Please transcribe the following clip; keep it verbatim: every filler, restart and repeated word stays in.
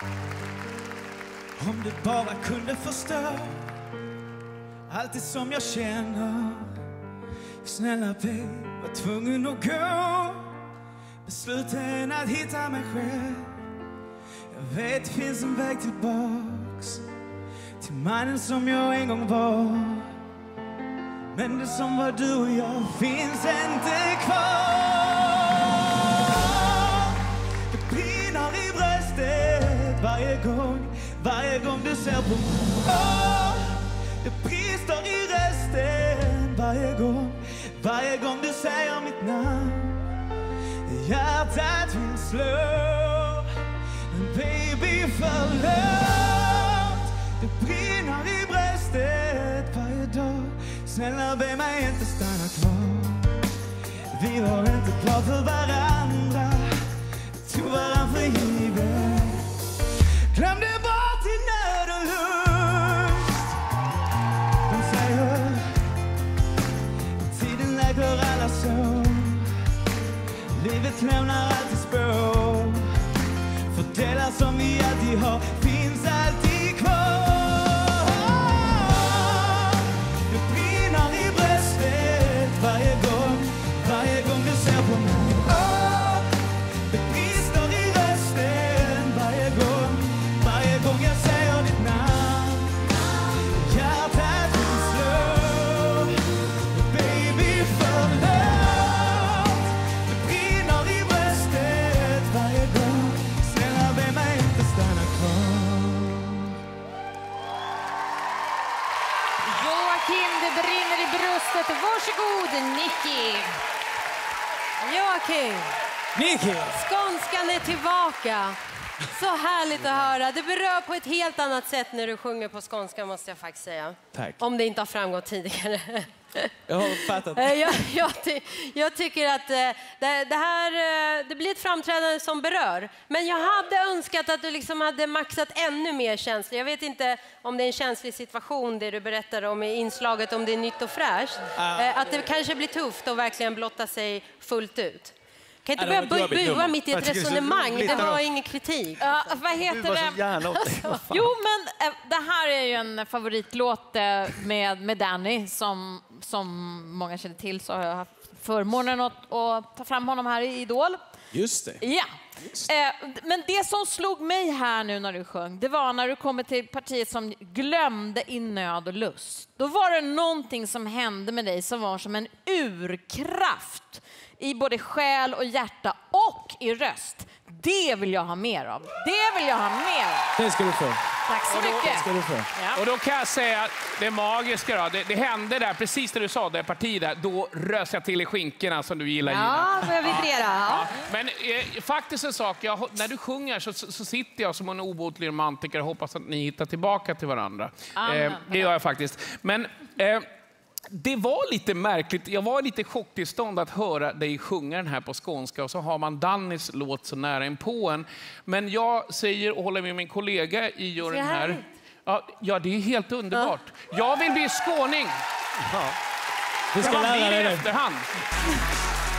Om du bara kunde förstå allt det som jag känner. Snälla babe, var tvungen att gå. Besluten att hitta mig själv. Jag vet det finns en väg tillbaks till mannen som jag en gång var. Men det som var du och jag finns inte kvar. Det brinner i bröstet varje gång, varje gång du ser på mig. Oh, det brister i rösten varje gång, varje gång du säger mitt namn. Hjärtat vill slå, men baby förlåt. Det brinner i bröstet varje dag. Snälla be mig inte stanna kvar. Vi var inte kvar för varandra, tog varandra för givet. Glömde bort din nöd och lust. De säger tiden läker alla sår. Livet lämnar alltid spår. För delar som vi alltid har finns alltid kvar. Det brinner i bröstet varje gång, varje gång du ser på mig. Oh, det brister i rösten varje gång, varje gång jag säger ditt namn. Hjärtat vill slå, baby förlåt. Det brinner i bröstet varje gång. Snälla be mig inte stanna kvar. Joakim, det brinner i bröstet. Varsågod, Nicky. Joakim, Nicky! skånskan är tillbaka. Så härligt att höra. Det berör på ett helt annat sätt när du sjunger på skånska, måste jag faktiskt säga. Tack. Om det inte har framgått tidigare. Jag har fattat. Eh, jag, jag, ty jag tycker att eh, det, det här eh, det blir ett framträdande som berör. Men jag hade önskat att du liksom hade maxat ännu mer känslor. Jag vet inte om det är en känslig situation det du berättar om i inslaget, om det är nytt och fräscht. Eh, att det kanske blir tufft att verkligen blotta sig fullt ut. Kan inte Ja, börja bu bua mitt i ett Jag tycker det är så resonemang. roligt Det när var de- ingen kritik. Ja, vad heter Du var så det? gärna åt dig. Vad fan. Jo, men eh, det här är ju en favoritlåt eh, med, med Danny som, som många känner till, så har jag haft förmånen att, att ta fram honom här i Idol. Just det. Ja. Eh, men det som slog mig här nu när du sjöng, det var när du kommer till partiet som glömde i nöd och lust. Då var det någonting som hände med dig som var som en urkraft i både själ och hjärta och i röst. Det vill jag ha mer av. Det vill jag ha mer av. Det ska du få. Tack så mycket. Ska du få. Ja. Och då kan jag säga det magiska då, det, det hände där, precis när du sa det partiet där, då rös jag till i skinkorna som du gillar. Gina. Ja, får jag vibrera. Ja. Men eh, faktiskt en sak, jag, när du sjunger så, så, så sitter jag som en obotlig romantiker och hoppas att ni hittar tillbaka till varandra. Eh, det gör jag faktiskt. Men eh, det var lite märkligt, jag var i lite chocktillstånd att höra dig sjunga den här på skånska och så har man Dannys låt så nära in på en. Men jag säger och håller med min kollega i juryn här. Ja, ja, det är helt underbart. Jag vill bli skåning. Du ska Man lära blir dig i det. efterhand.